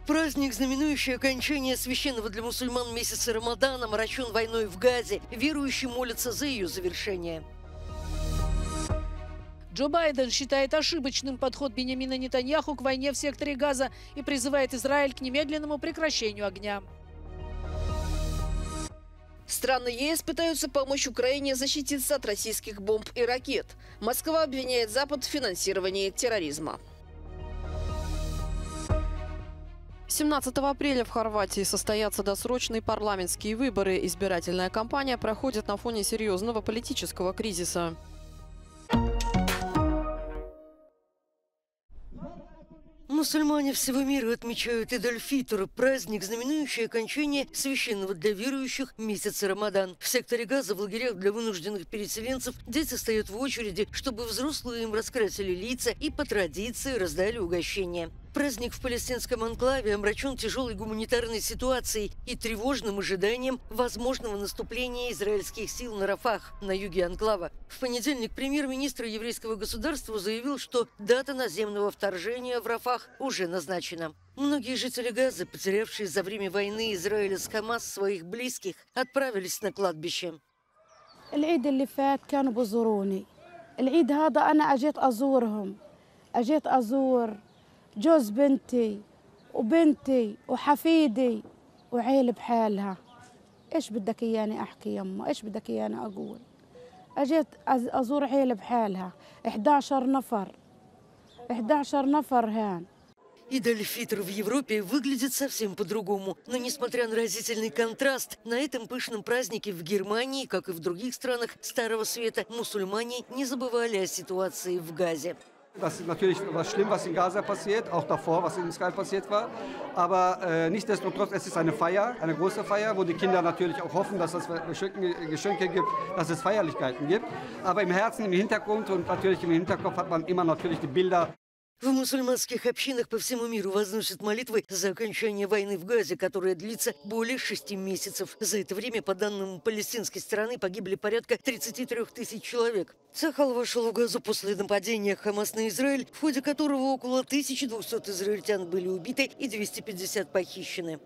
Праздник, знаменующий окончание священного для мусульман месяца Рамадан, омрачен войной в Газе. Верующие молятся за ее завершение. Джо Байден считает ошибочным подход Биньямина Нетаньяху к войне в секторе Газа и призывает Израиль к немедленному прекращению огня. Страны ЕС пытаются помочь Украине защититься от российских бомб и ракет. Москва обвиняет Запад в финансировании терроризма. 17 апреля в Хорватии состоятся досрочные парламентские выборы. Избирательная кампания проходит на фоне серьезного политического кризиса. Мусульмане всего мира отмечают Идаль-Фитр, праздник, знаменующий окончание священного для верующих месяца Рамадан. В секторе Газа в лагерях для вынужденных переселенцев дети стоят в очереди, чтобы взрослые им раскрасили лица и по традиции раздали угощения. Праздник в палестинском анклаве омрачен тяжелой гуманитарной ситуацией и тревожным ожиданием возможного наступления израильских сил на Рафах, на юге анклава. В понедельник премьер-министр еврейского государства заявил, что дата наземного вторжения в Рафах уже назначена. Многие жители Газы, потерявшие за время войны Израиля с Хамас своих близких, отправились на кладбище. العيد اللي فات كانوا بزوروني. العيد هذا أنا أجيت أزورهم. أجيت أزور جوز بنتي وبنتي وحفيدي وعيل بحالها. ايش بدك اياني احكي يما؟ ايش بدك اياني اقول؟ اجيت ازور عيل بحالها 11 نفر هان. Идаль-Фитр в Европе выглядит совсем по-другому. Но несмотря на разительный контраст, на этом пышном празднике в Германии, как и в других странах Старого Света, мусульмане не забывали о ситуации в Газе. Das ist natürlich was schlimm, was in Gaza passiert, auch davor, was in Israel passiert war. Aber nichtsdestotrotz, es ist eine Feier, eine große Feier, wo die Kinder natürlich auch hoffen, dass es Geschenke gibt, dass es Feierlichkeiten gibt. Aber im Herzen, im Hintergrund und natürlich im Hinterkopf hat man immer natürlich die Bilder. В мусульманских общинах по всему миру возносят молитвы за окончание войны в Газе, которая длится более 6 месяцев. За это время, по данным палестинской стороны, погибли порядка 33 тысяч человек. Цахал вошел в Газу после нападения Хамас на Израиль, в ходе которого около 1200 израильтян были убиты и 250 похищены.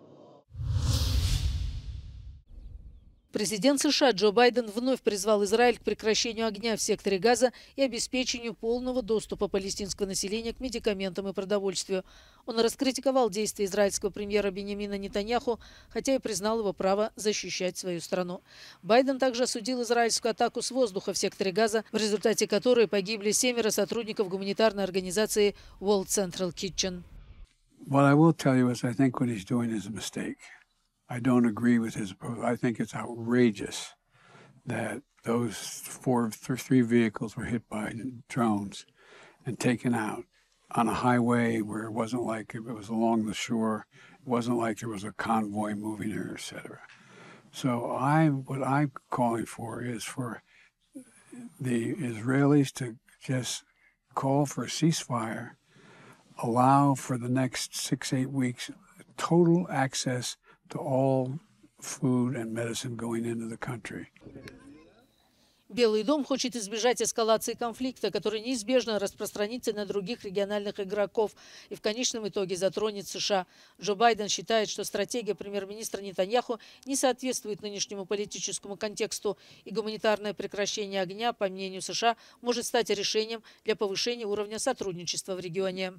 Президент США Джо Байден вновь призвал Израиль к прекращению огня в секторе Газа и обеспечению полного доступа палестинского населения к медикаментам и продовольствию. Он раскритиковал действия израильского премьера Биньямина Нетаньяху, хотя и признал его право защищать свою страну. Байден также осудил израильскую атаку с воздуха в секторе Газа, в результате которой погибли 7 сотрудников гуманитарной организации World Central Kitchen. What I will tell you is I think what he's doing is a mistake. I don't agree with his approach. I think it's outrageous that those 3 vehicles were hit by drones and taken out on a highway where it wasn't like it was along the shore. It wasn't like there was a convoy moving there, etc. So what I'm calling for is for the Israelis to just call for a ceasefire, allow for the next 6-8 weeks total access to all food and medicine going into the country. Белый дом хочет избежать эскалации конфликта, который неизбежно распространится на других региональных игроков и в конечном итоге затронет США. Джо Байден считает, что стратегия премьер-министра Нетаньяху не соответствует нынешнему политическому контексту, и гуманитарное прекращение огня, по мнению США, может стать решением для повышения уровня сотрудничества в регионе.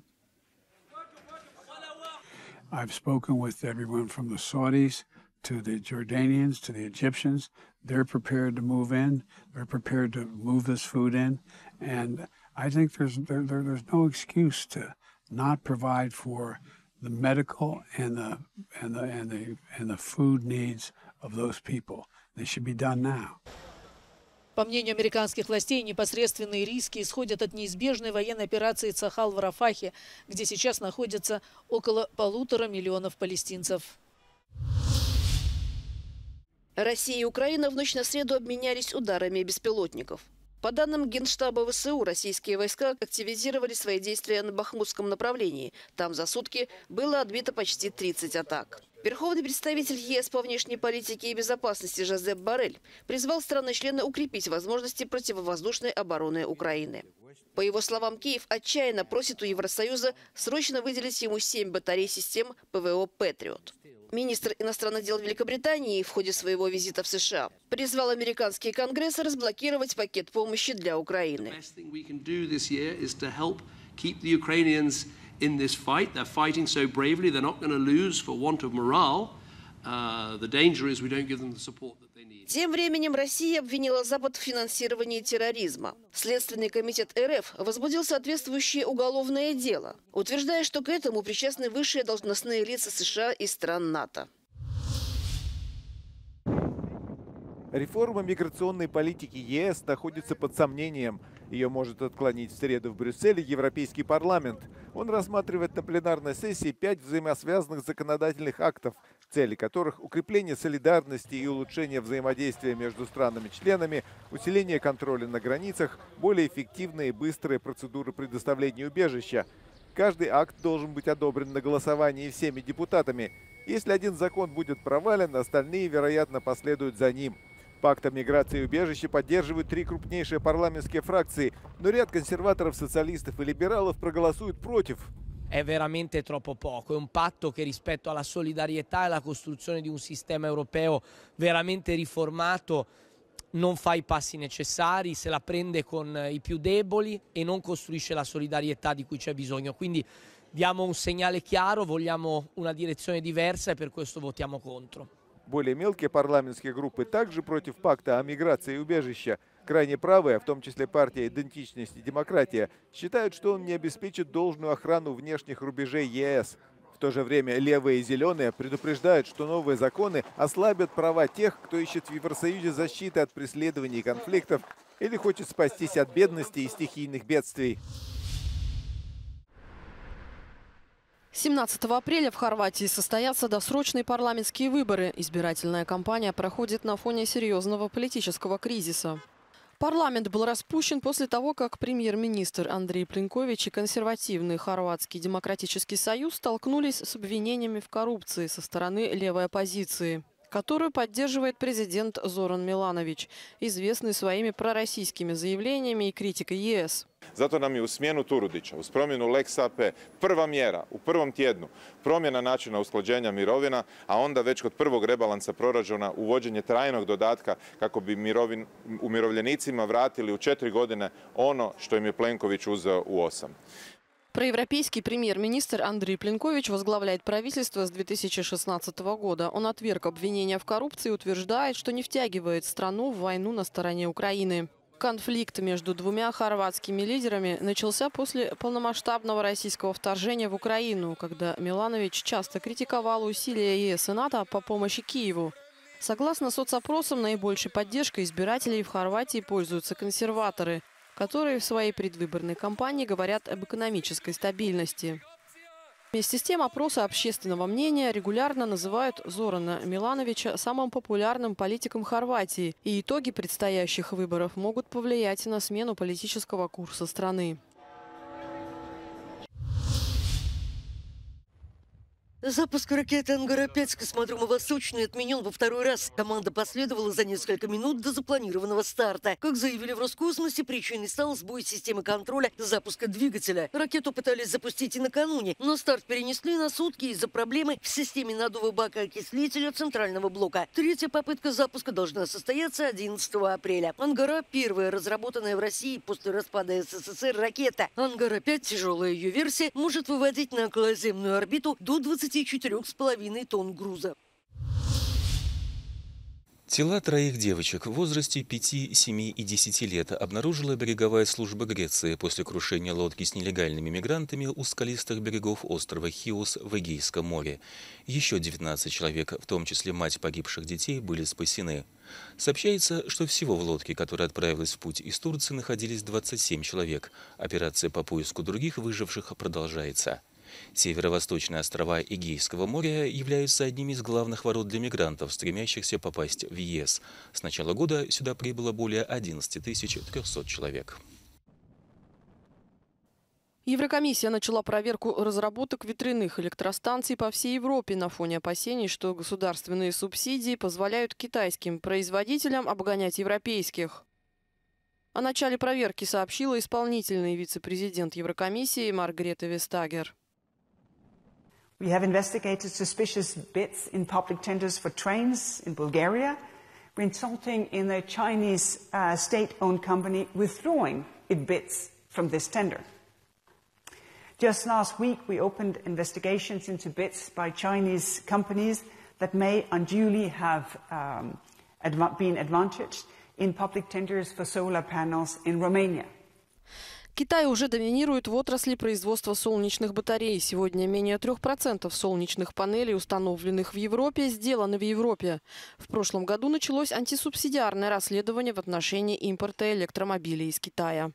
I've spoken with everyone from the Saudis to the Jordanians to the Egyptians. They're prepared to move in. They're prepared to move this food in. And I think there's no excuse to not provide for the medical and the food needs of those people. They should be done now. По мнению американских властей, непосредственные риски исходят от неизбежной военной операции Цахал в Рафахе, где сейчас находятся около 1,5 миллиона палестинцев. Россия и Украина в ночь на среду обменялись ударами беспилотников. По данным Генштаба ВСУ, российские войска активизировали свои действия на Бахмутском направлении. Там за сутки было отбито почти 30 атак. Верховный представитель ЕС по внешней политике и безопасности Жозеп Боррель призвал страны-члены укрепить возможности противовоздушной обороны Украины. По его словам, Киев отчаянно просит у Евросоюза срочно выделить ему 7 батарей систем ПВО «Патриот». Министр иностранных дел Великобритании в ходе своего визита в США призвал американский Конгресс разблокировать пакет помощи для Украины. In this fight, they're fighting so bravely, they're not going to lose for want of morale. The danger is we don't give them the support that they need. Тем временем Россия обвинила Запад в финансировании терроризма. Следственный комитет РФ возбудил соответствующее уголовное дело, утверждая, что к этому причастны высшие должностные лица США и стран НАТО. Реформа миграционной политики ЕС находится под сомнением. Ее может отклонить в среду в Брюсселе Европейский парламент. Он рассматривает на пленарной сессии 5 взаимосвязанных законодательных актов, цели которых укрепление солидарности и улучшение взаимодействия между странами-членами, усиление контроля на границах, более эффективные и быстрые процедуры предоставления убежища. Каждый акт должен быть одобрен на голосовании всеми депутатами. Если один закон будет провален, остальные, вероятно, последуют за ним. Пакт о миграции и убежище поддерживают 3 крупнейшие парламентские фракции, но ряд консерваторов, социалистов и либералов проголосуют против. È veramente troppo poco, è un patto che rispetto alla solidarietà e alla costruzione di un sistema europeo veramente riformato non fa i passi necessari, se la prende con i più deboli e non costruisce la solidarietà di cui c'è bisogno. Quindi diamo un segnale chiaro, vogliamo una direzione diversa e per questo votiamo contro. Более мелкие парламентские группы также против пакта о миграции и убежище. Крайне правые, в том числе партия «Идентичность и демократия», считают, что он не обеспечит должную охрану внешних рубежей ЕС. В то же время левые и зеленые предупреждают, что новые законы ослабят права тех, кто ищет в Евросоюзе защиты от преследований и конфликтов или хочет спастись от бедности и стихийных бедствий. 17 апреля в Хорватии состоятся досрочные парламентские выборы. Избирательная кампания проходит на фоне серьезного политического кризиса. Парламент был распущен после того, как премьер-министр Андрей Пленкович и консервативный Хорватский демократический союз столкнулись с обвинениями в коррупции со стороны левой оппозиции, которую поддерживает президент Зоран Миланович, известный своими пророссийскими заявлениями и критикой ЕС. Zato nam je u smjenu Turudića, uz promjenu Lex AP, prva mjera u prvom tjednu promjena načina usklađenja mirovina, a onda već kod prvog rebalansa proračuna uvođenje trajnog dodatka kako bi umirovljenicima vratili u 4 godine ono što im je Plenković uzeo u 8. Проевропейский премьер-министр Андрей Пленкович возглавляет правительство с 2016 года. Он отверг обвинения в коррупции и утверждает, что не втягивает страну в войну на стороне Украины. Конфликт между двумя хорватскими лидерами начался после полномасштабного российского вторжения в Украину, когда Миланович часто критиковал усилия ЕС и НАТО по помощи Киеву. Согласно соцопросам, наибольшей поддержкой избирателей в Хорватии пользуются консерваторы, которые в своей предвыборной кампании говорят об экономической стабильности. Вместе с тем, опросы общественного мнения регулярно называют Зорана Милановича самым популярным политиком Хорватии, и итоги предстоящих выборов могут повлиять на смену политического курса страны. Запуск ракеты «Ангара-5» с космодрома «Восточный» отменен во 2-й раз. Команда последовала за несколько минут до запланированного старта. Как заявили в Роскосмосе, причиной стал сбой системы контроля запуска двигателя. Ракету пытались запустить и накануне, но старт перенесли на сутки из-за проблемы в системе надува бака окислителя центрального блока. 3-я попытка запуска должна состояться 11 апреля. «Ангара» – первая разработанная в России после распада СССР ракета. «Ангара-5», тяжелая ее версия, может выводить на околоземную орбиту до 24,5 тонн груза. Тела 3 девочек в возрасте 5, 7 и 10 лет обнаружила береговая служба Греции после крушения лодки с нелегальными мигрантами у скалистых берегов острова Хиос в Эгейском море. Еще 19 человек, в том числе мать погибших детей, были спасены. Сообщается, что всего в лодке, которая отправилась в путь из Турции, находились 27 человек. Операция по поиску других выживших продолжается. Северо-восточные острова Эгейского моря являются одними из главных ворот для мигрантов, стремящихся попасть в ЕС. С начала года сюда прибыло более 11 300 человек. Еврокомиссия начала проверку разработок ветряных электростанций по всей Европе на фоне опасений, что государственные субсидии позволяют китайским производителям обгонять европейских. О начале проверки сообщила исполнительный вице-президент Еврокомиссии Маргрете Вестагер. We have investigated suspicious bids in public tenders for trains in Bulgaria, resulting in a Chinese state-owned company withdrawing its bids from this tender. Just last week, we opened investigations into bids by Chinese companies that may unduly have been advantaged in public tenders for solar panels in Romania. Китай уже доминирует в отрасли производства солнечных батарей. Сегодня менее 3% солнечных панелей, установленных в Европе, сделаны в Европе. В прошлом году началось антисубсидиарное расследование в отношении импорта электромобилей из Китая.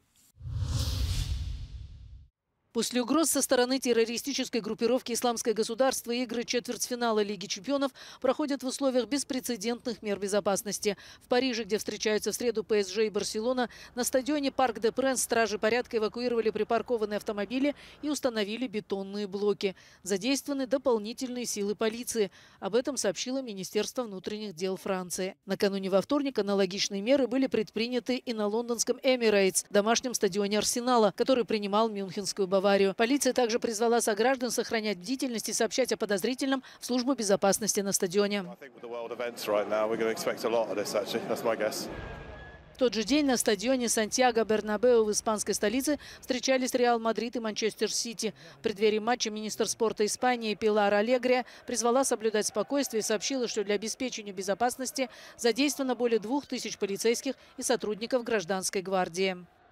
После угроз со стороны террористической группировки «Исламское государство» игры четвертьфинала Лиги чемпионов проходят в условиях беспрецедентных мер безопасности. В Париже, где встречаются в среду ПСЖ и Барселона, на стадионе Парк де Пренс стражи порядка эвакуировали припаркованные автомобили и установили бетонные блоки. Задействованы дополнительные силы полиции. Об этом сообщило Министерство внутренних дел Франции. Накануне во вторник аналогичные меры были предприняты и на лондонском Эмирейтс, домашнем стадионе Арсенала, который принимал Мюнхенскую Баварию. Полиция также призвала сограждан сохранять бдительность и сообщать о подозрительном в службу безопасности на стадионе. В тот же день на стадионе Сантьяго-Бернабеу в испанской столице встречались Реал Мадрид и Манчестер Сити. В преддверии матча министр спорта Испании Пилар Алегрия призвала соблюдать спокойствие и сообщила, что для обеспечения безопасности задействовано более 2000 полицейских и сотрудников гражданской гвардии.